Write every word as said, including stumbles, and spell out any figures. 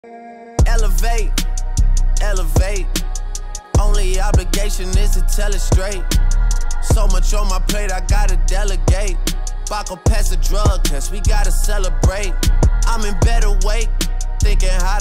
Elevate, elevate. Only obligation is to tell it straight. So much on my plate, I gotta delegate. Baco pass a drug test, we gotta celebrate. I'm in better weight, thinking how to